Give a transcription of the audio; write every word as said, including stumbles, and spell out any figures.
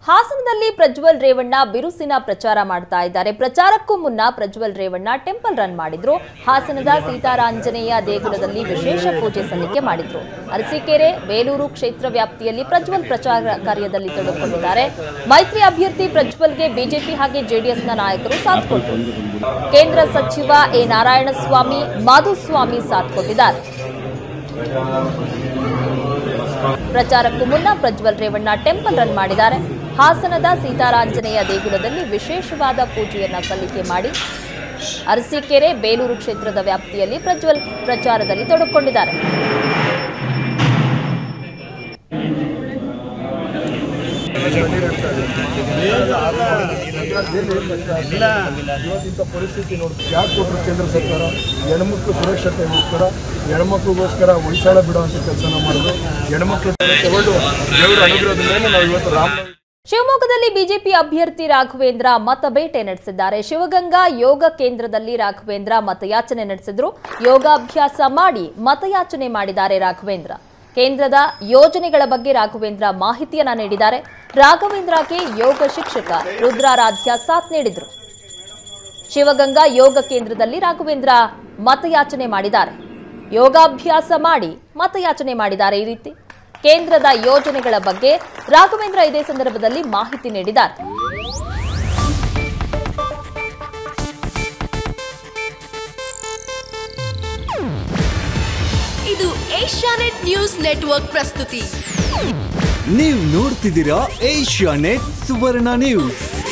ಹಾಸನದಲ್ಲಿ ಪ್ರಜ್ವಲ್ ರೇವಣ್ಣ ಬಿರುಸಿನ ಪ್ರಚಾರ ಮಾಡ್ತಾ ಇದ್ದಾರೆ. ಪ್ರಚಾರಕ್ಕೂ ಮುನ್ನ ಪ್ರಜ್ವಲ್ ರೇವಣ್ಣ ಟೆಂಪಲ್ ರನ್ ಮಾಡಿದ್ರು. ಹಾಸನದ ಸೀತಾರಾಂಜನೇಯ ದೇಗುಲದಲ್ಲಿ ವಿಶೇಷ ಪೂಜೆ ಸಲ್ಲಿಕೆ ಮಾಡಿದ್ರು. ಅರಸೀಕೆರೆ ಬೇಲೂರು ಕ್ಷೇತ್ರ ವ್ಯಾಪ್ತಿಯಲ್ಲಿ ಪ್ರಜ್ವಲ್ ಪ್ರಚಾರ ಕಾರ್ಯದಲ್ಲಿ ತೊಡಗಿಕೊಂಡಿದ್ದಾರೆ. ಮೈತ್ರಿ ಅಭ್ಯರ್ಥಿ ಪ್ರಜ್ವಲ್ಗೆ ಬಿಜೆಪಿ ಹಾಗೆ ಜೆಡಿಎಸ್ನ ನಾಯಕರು ಸಾಥ್ ಕೊಟ್ಟರು. ಕೇಂದ್ರ ಸಚಿವ ಎ ನಾರಾಯಣಸ್ವಾಮಿ, ಮಾಧುಸ್ವಾಮಿ ಸಾಥ್ ಕೊಟ್ಟಿದ್ದಾರೆ. ಪ್ರಚಾರಕ್ಕೂ ಮುನ್ನ ಪ್ರಜ್ವಲ್ ರೇವಣ್ಣ ಟೆಂಪಲ್ ರನ್ ಮಾಡಿದ್ದಾರೆ. ಹಾಸನದ ಸೀತಾರಾಂಜನೇಯ ದೇಗುಲದಲ್ಲಿ ವಿಶೇಷವಾದ ಪೂಜೆಯನ್ನ ಸಲ್ಲಿಕೆ ಮಾಡಿ ಅರಸೀಕೆರೆ ಬೇಲೂರು ಕ್ಷೇತ್ರದ ವ್ಯಾಪ್ತಿಯಲ್ಲಿ ಪ್ರಜ್ವಲ್ ಪ್ರಚಾರದಲ್ಲಿ ತೊಡಗಿಕೊಂಡಿದ್ದಾರೆ. ಪರಿಸ್ಥಿತಿ ನೋಡಿ ಯಾಕೆ ಕೊಟ್ಟರು ಕೇಂದ್ರ ಸರ್ಕಾರ ಹೆಣ್ಮಕ್ಳು ಸುರಕ್ಷತೆಗೋಸ್ಕರ, ಹೆಣ್ಮಕ್ಳಿಗೋಸ್ಕರ ಹೊಯ್ಸಾಳ ಬಿಡುವಂತ ಕೆಲಸನ ಮಾಡಿದ್ರು. ಹೆಣ್ಮಕ್ಳು ತಗೊಂಡು ದೇವರ ಅನುಗ್ರಹದ ಮೇಲೆ ನಾವು ಇವತ್ತು ರಾಮ ಶಿವಮೊಗ್ಗದಲ್ಲಿ ಬಿಜೆಪಿ ಅಭ್ಯರ್ಥಿ ರಾಘವೇಂದ್ರ ಮತಬೇಟೆ ನಡೆಸಿದ್ದಾರೆ. ಶಿವಗಂಗಾ ಯೋಗ ಕೇಂದ್ರದಲ್ಲಿ ರಾಘವೇಂದ್ರ ಮತಯಾಚನೆ ನಡೆಸಿದ್ರು. ಯೋಗಾಭ್ಯಾಸ ಮಾಡಿ ಮತಯಾಚನೆ ಮಾಡಿದ್ದಾರೆ ರಾಘವೇಂದ್ರ. ಕೇಂದ್ರದ ಯೋಜನೆಗಳ ಬಗ್ಗೆ ರಾಘವೇಂದ್ರ ಮಾಹಿತಿಯನ್ನ ನೀಡಿದ್ದಾರೆ. ರಾಘವೇಂದ್ರಗೆ ಯೋಗ ಶಿಕ್ಷಕ ರುದ್ರಾರಾಧ್ಯ ಸಾಥ್ ನೀಡಿದ್ರು. ಶಿವಗಂಗಾ ಯೋಗ ಕೇಂದ್ರದಲ್ಲಿ ರಾಘವೇಂದ್ರ ಮತಯಾಚನೆ ಮಾಡಿದ್ದಾರೆ. ಯೋಗಾಭ್ಯಾಸ ಮಾಡಿ ಮತಯಾಚನೆ ಮಾಡಿದ್ದಾರೆ. ಈ ರೀತಿ ಕೇಂದ್ರದ ಯೋಜನೆಗಳ ಬಗ್ಗೆ ರಾಘವೇಂದ್ರ ಇದೇ ಸಂದರ್ಭದಲ್ಲಿ ಮಾಹಿತಿ ನೀಡಿದ್ದಾರೆ. ಇದು ಏಷ್ಯಾನೆಟ್ ನ್ಯೂಸ್ ನೆಟ್ವರ್ಕ್ ಪ್ರಸ್ತುತಿ. ನೀವು ನೋಡ್ತಿದ್ದೀರಾ ಏಷ್ಯಾನೆಟ್ ಸುವರ್ಣ ನ್ಯೂಸ್.